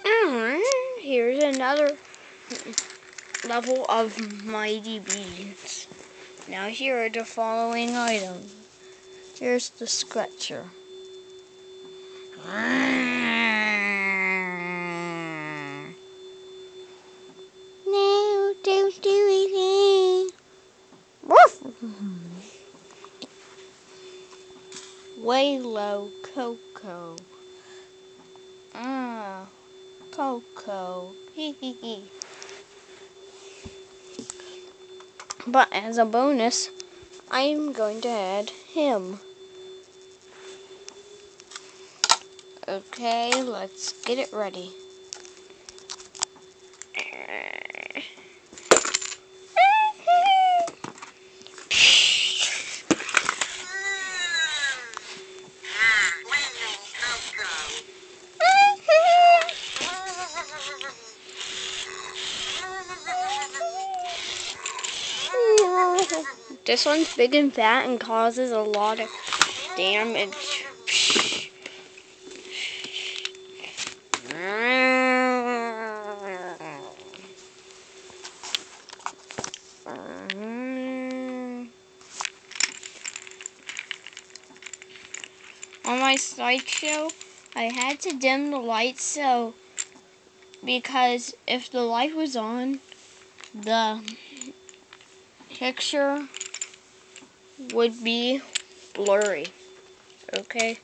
Here's another level of Mighty BeanZ. Now here are the following items. Here's the scratcher. No, don't do anything. Woof. Way low Coco. Coco. Hee hee hee. But as a bonus, I'm going to add him. Okay, let's get it ready. This one's big and fat and causes a lot of damage. On my slideshow, I had to dim the lights because if the light was on, the picture would be blurry. Okay.